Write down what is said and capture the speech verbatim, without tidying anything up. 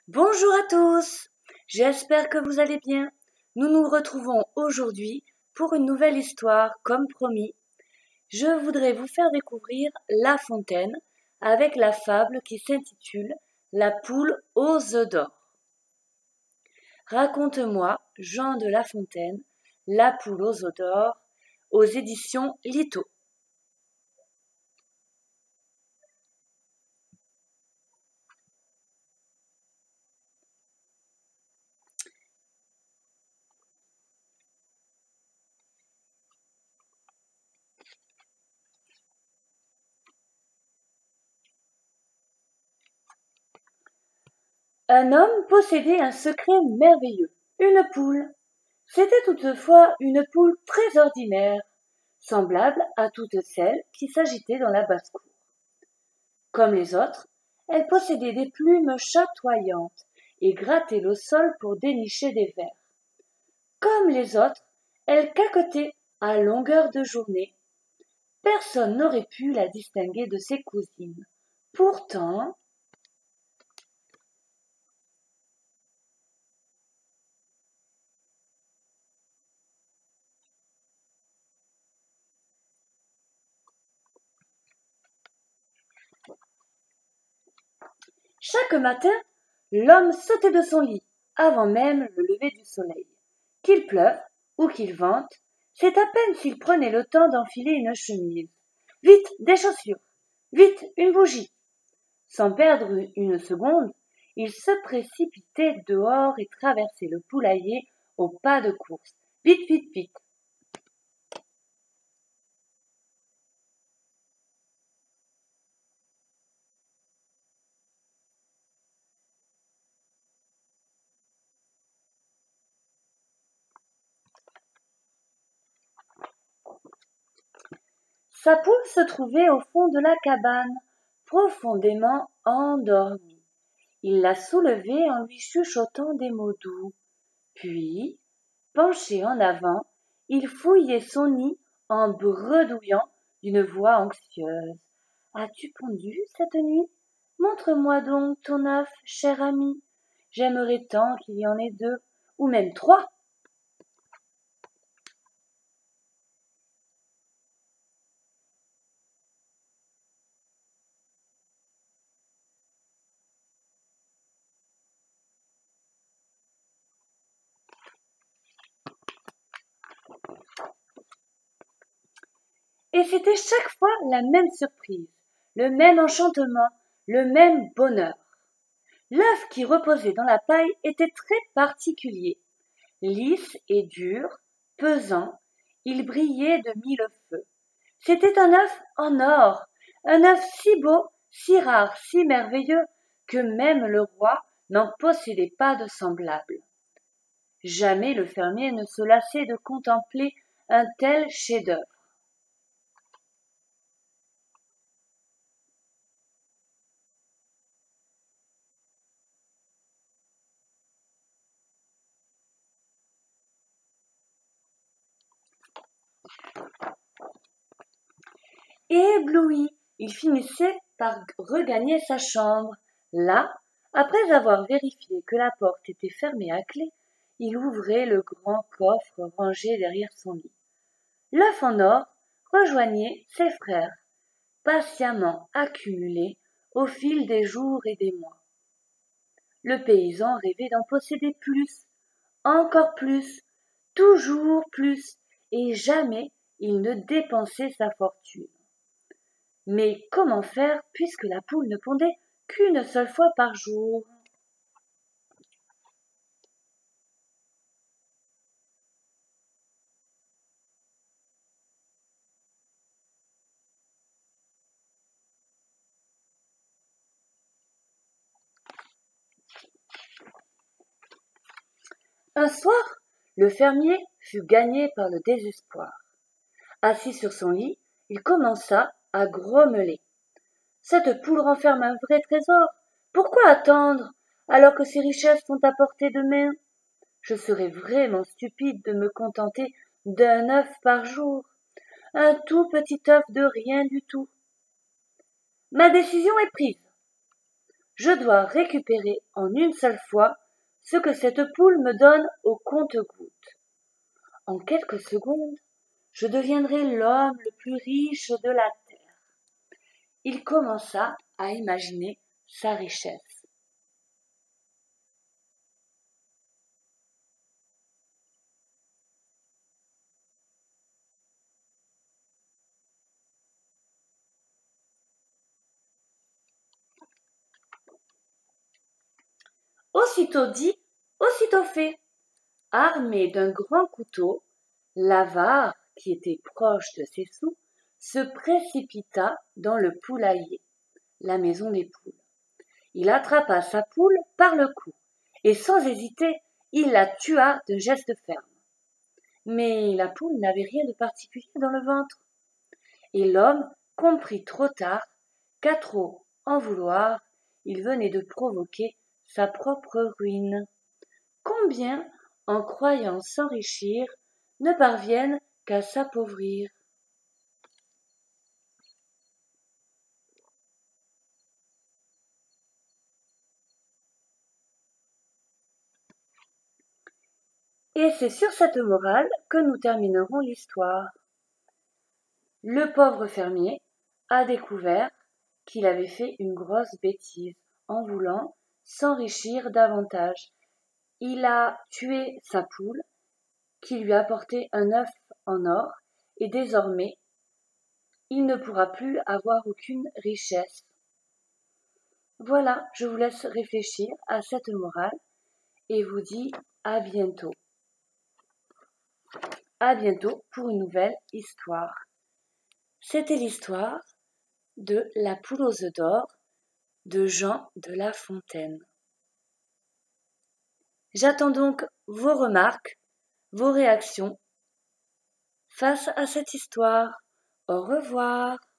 Bonjour à tous, j'espère que vous allez bien. Nous nous retrouvons aujourd'hui pour une nouvelle histoire, comme promis. Je voudrais vous faire découvrir La Fontaine avec la fable qui s'intitule La poule aux œufs d'or. Raconte-moi, Jean de La Fontaine, La poule aux œufs d'or, aux éditions Lito. Un homme possédait un secret merveilleux, une poule. C'était toutefois une poule très ordinaire, semblable à toutes celles qui s'agitaient dans la basse-cour. Comme les autres, elle possédait des plumes chatoyantes et grattait le sol pour dénicher des vers. Comme les autres, elle caquetait à longueur de journée. Personne n'aurait pu la distinguer de ses cousines. Pourtant, chaque matin, l'homme sautait de son lit, avant même le lever du soleil. Qu'il pleuve ou qu'il vente, c'est à peine s'il prenait le temps d'enfiler une chemise. Vite, des chaussures. Vite, une bougie. Sans perdre une seconde, il se précipitait dehors et traversait le poulailler au pas de course. Vite, vite, vite. Sa poule se trouvait au fond de la cabane, profondément endormie. Il la soulevait en lui chuchotant des mots doux. Puis, penché en avant, il fouillait son nid en bredouillant d'une voix anxieuse. « As-tu pondu cette nuit? Montre-moi donc ton œuf, cher ami. J'aimerais tant qu'il y en ait deux, ou même trois. » Et c'était chaque fois la même surprise, le même enchantement, le même bonheur. L'œuf qui reposait dans la paille était très particulier. Lisse et dur, pesant, il brillait de mille feux. C'était un œuf en or, un œuf si beau, si rare, si merveilleux, que même le roi n'en possédait pas de semblable. Jamais le fermier ne se lassait de contempler un tel chef-d'œuvre. Ébloui, il finissait par regagner sa chambre. Là, après avoir vérifié que la porte était fermée à clé, il ouvrait le grand coffre rangé derrière son lit. L'œuf en or rejoignait ses frères, patiemment accumulés au fil des jours et des mois. Le paysan rêvait d'en posséder plus, encore plus, toujours plus, et jamais il ne dépensait sa fortune. Mais comment faire puisque la poule ne pondait qu'une seule fois par jour? Un soir, le fermier fut gagné par le désespoir. Assis sur son lit, il commença à grommeler. Cette poule renferme un vrai trésor. Pourquoi attendre alors que ces richesses sont à portée de main? Je serais vraiment stupide de me contenter d'un œuf par jour, un tout petit œuf de rien du tout. Ma décision est prise. Je dois récupérer en une seule fois ce que cette poule me donne au compte-gouttes. En quelques secondes, je deviendrai l'homme le plus riche de la terre. Il commença à imaginer sa richesse. Aussitôt dit, aussitôt fait. Armé d'un grand couteau, l'avare, qui était proche de ses sous, se précipita dans le poulailler, la maison des poules. Il attrapa sa poule par le cou, et sans hésiter, il la tua d'un geste ferme. Mais la poule n'avait rien de particulier dans le ventre. Et l'homme comprit trop tard qu'à trop en vouloir, il venait de provoquer sa propre ruine. Combien, en croyant s'enrichir, ne parviennent qu'à s'appauvrir? Et c'est sur cette morale que nous terminerons l'histoire. Le pauvre fermier a découvert qu'il avait fait une grosse bêtise en voulant s'enrichir davantage. Il a tué sa poule qui lui a apporté un œuf en or et désormais il ne pourra plus avoir aucune richesse. Voilà, je vous laisse réfléchir à cette morale et vous dis à bientôt. À bientôt pour une nouvelle histoire. C'était l'histoire de La poule aux œufs d'or de Jean de La Fontaine. J'attends donc vos remarques, vos réactions face à cette histoire. Au revoir.